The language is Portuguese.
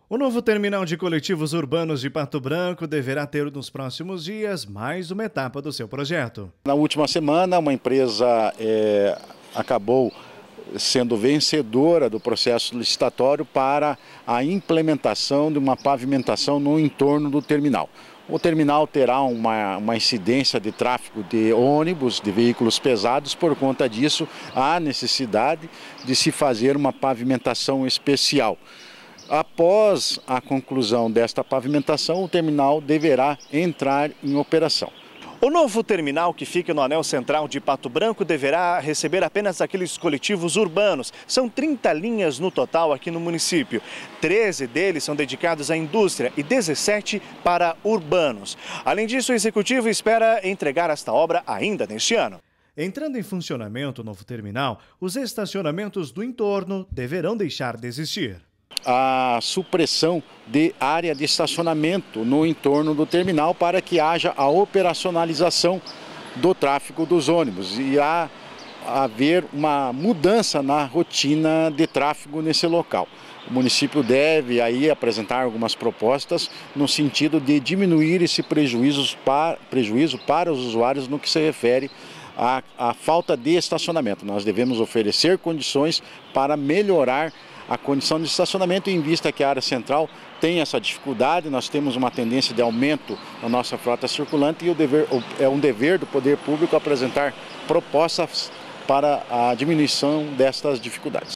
O novo terminal de coletivos urbanos de Pato Branco deverá ter nos próximos dias mais uma etapa do seu projeto. Na última semana, uma empresa acabou sendo vencedora do processo licitatório para a implementação de uma pavimentação no entorno do terminal. O terminal terá uma incidência de tráfego de ônibus, de veículos pesados. Por conta disso, há necessidade de se fazer uma pavimentação especial. Após a conclusão desta pavimentação, o terminal deverá entrar em operação. O novo terminal, que fica no anel central de Pato Branco, deverá receber apenas aqueles coletivos urbanos. São 30 linhas no total aqui no município. 13 deles são dedicados à indústria e 17 para urbanos. Além disso, o executivo espera entregar esta obra ainda neste ano. Entrando em funcionamento o novo terminal, os estacionamentos do entorno deverão deixar de existir. A supressão de área de estacionamento no entorno do terminal para que haja a operacionalização do tráfego dos ônibus e haver uma mudança na rotina de tráfego nesse local. O município deve aí apresentar algumas propostas no sentido de diminuir esse prejuízo para os usuários no que se refere à falta de estacionamento. Nós devemos oferecer condições para melhorar a condição de estacionamento, em vista que a área central tem essa dificuldade. Nós temos uma tendência de aumento na nossa frota circulante e é um dever do poder público apresentar propostas para a diminuição destas dificuldades.